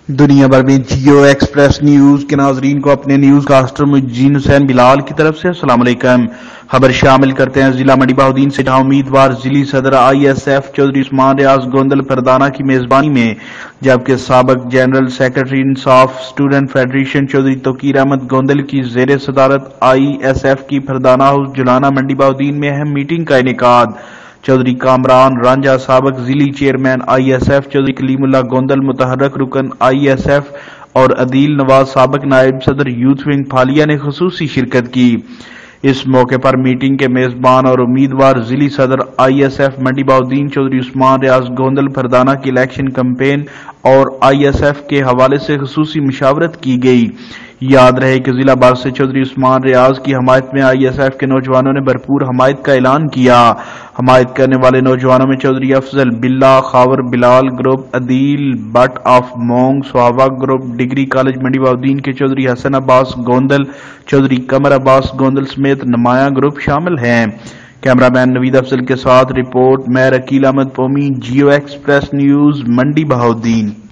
دنیا بھر میں جیو ایکسپریس نیوز کے ناظرین کو اپنے نیوز کاسٹر مجین حسین بلال کی طرف سے السلام علیکم۔ خبر شامل کرتے ہیں ضلع منڈی بہاؤدین سے، جہاں امیدوار ضلعی صدر I S F Chaudhry Usman Riaz Gondal Pardana کی میزبانی میں، جبکہ سابق general secretary Insaf student federation Chaudhry Tauqeer Ahmed Gondal کی زیر صدارت آئی ایس ایف کی پردانہ ہاؤس جلانہ منڈی بہاؤدین میں اہم میٹنگ کا انعقاد۔ چودھری کامران رانجھا سابق ضلعی chairman I S F, Chaudhry Kaleem Ullah Gondal متحرک رکن آئی ایس ایف اور عدیل نواز سابق نائب صدر یوتھ ونگ پھالیا نے خصوصی شرکت کی۔ اس موقع پر میٹنگ کے میزبان اور امیدوار ضلعی صدر آئی ایس ایف منڈی بہاؤدین چودھری عثمان ریاض گوندل پردانہ کی الیکشن کمپین اور آئی ایس ایف کے حوالے سے خصوصی مشاورت کی گئی۔ یاد رہے کہ ضلع بھر سے چودھری عثمان ریاض کی حمایت میں آئی ایس ایف کے نوجوانوں نے بھرپور حمایت کا اعلان کیا۔ حمایت کرنے والے نوجوانوں میں Chaudhry Afzal Billah, Khawar Bilal group, Adeel Butt of Mong, Sohawa group, degree college منڈی بہاؤدین کے چودھری حسن عباس گوندل، چودھری قمر عباس گوندل سمیت نمایاں گروپ شامل ہیں۔ کیمرہ مین نوید افضل کے ساتھ رپورٹ میں عقیل احمد پومی، جیو ایکسپریس نیوز، منڈی بہاؤدین۔